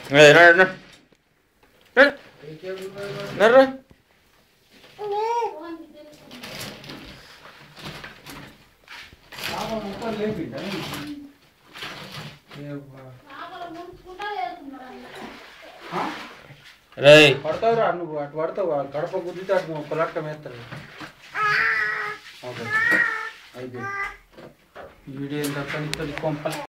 పడతావురా నువ్వు అటు పడతావు గడప గుద్దితే అటు కొలట్టం వేస్తారు అయితే వీడియో ఎంత కొంపలు